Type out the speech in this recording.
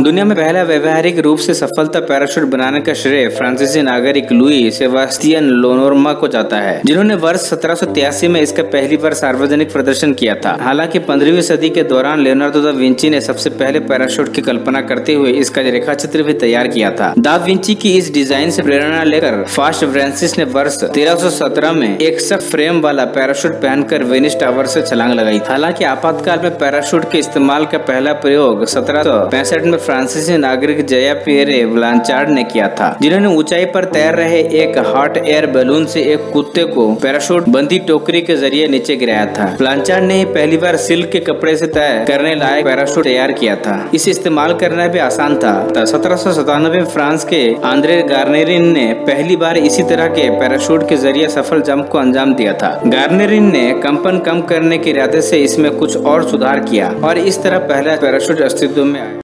दुनिया में पहला व्यवहारिक रूप से सफलता पैराशूट बनाने का श्रेय फ्रांसीसी नागरिक लुई सेबास्टियन लेनोर्मा को जाता है, जिन्होंने वर्ष 1783 में इसका पहली बार सार्वजनिक प्रदर्शन किया था। हालांकि 15वीं सदी के दौरान लियोनार्दो दा विंची ने सबसे पहले पैराशूट की कल्पना करते हुए इसका रेखाचित्र भी तैयार किया था। दा विंची की इस डिजाइन से प्रेरणा लेकर फास्ट फ्रांसिस ने वर्ष 1317 में एक सख्त फ्रेम वाला पैराशूट पहनकर वेनिस टावर से छलांग लगाई। हालांकि आपातकाल में पैराशूट के इस्तेमाल का पहला प्रयोग 1765 में फ्रांसीसी नागरिक जया पियरे ब्लांचार्ड ने किया था, जिन्होंने ऊंचाई पर तैर रहे एक हॉट एयर बैलून से एक कुत्ते को पैराशूट बंदी टोकरी के जरिए नीचे गिराया था। ब्लांचार्ड ने पहली बार सिल्क के कपड़े से तय करने लायक पैराशूट तैयार किया था। इसे इस्तेमाल करना भी आसान था। 1797 में फ्रांस के आंद्रे गार्नेरिन ने पहली बार इसी तरह के पैराशूट के जरिए सफल जंप को अंजाम दिया था। गार्नेरिन ने कंपन कम करने के इरादे से इसमें कुछ और सुधार किया और इस तरह पहला पैराशूट अस्तित्व में आया।